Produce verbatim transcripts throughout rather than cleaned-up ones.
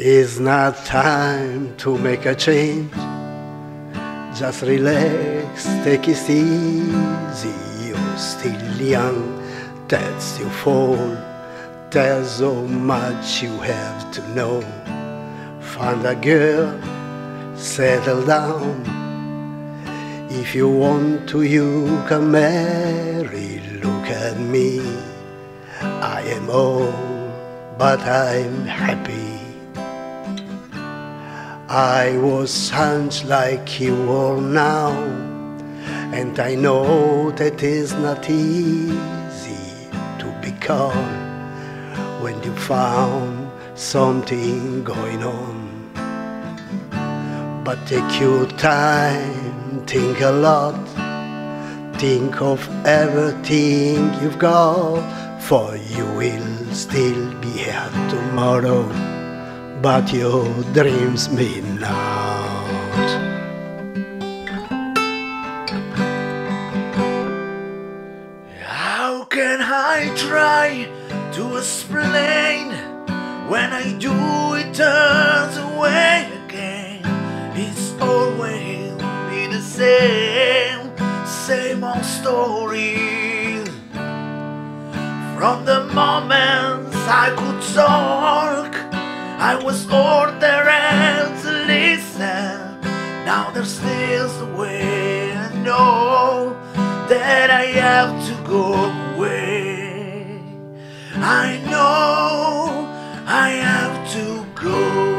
It's not time to make a change. Just relax, take it easy. You're still young, that's your fault. There's so much you have to know. Find a girl, settle down. If you want to, you can marry. Look at me, I am old, but I'm happy. I was sons like you are now, and I know that it's not easy to be calm when you found something going on. But take your time, think a lot, think of everything you've got, for you will still be here tomorrow, but your dreams may not. How can I try to explain when I do it turns away again? It's always be the same, same old story. From the moments I could talk, I was ordered to listen. Now there's still a way I know that I have to go away. I know I have to go.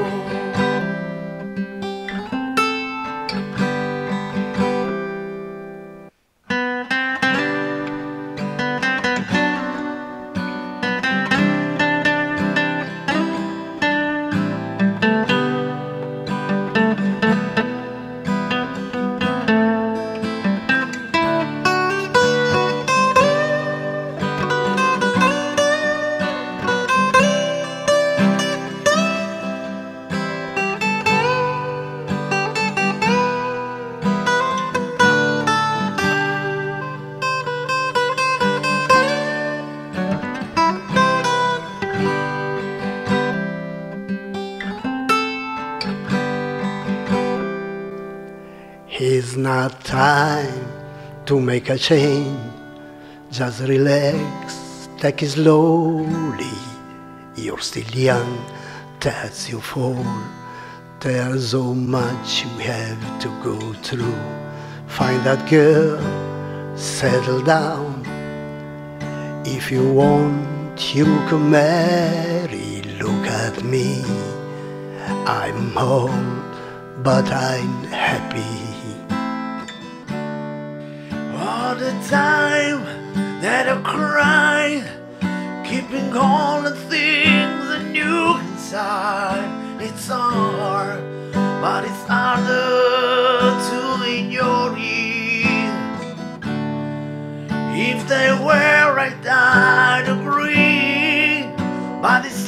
It's not time to make a change. Just relax, take it slowly. You're still young, that's your fault. There's so much you have to go through. Find that girl, settle down. If you want, you can marry. Look at me, I'm old, but I'm happy. All the time that I cry, keeping all the things I knew inside. It's hard, but it's harder to ignore it. If they were right, I'd agree, but it's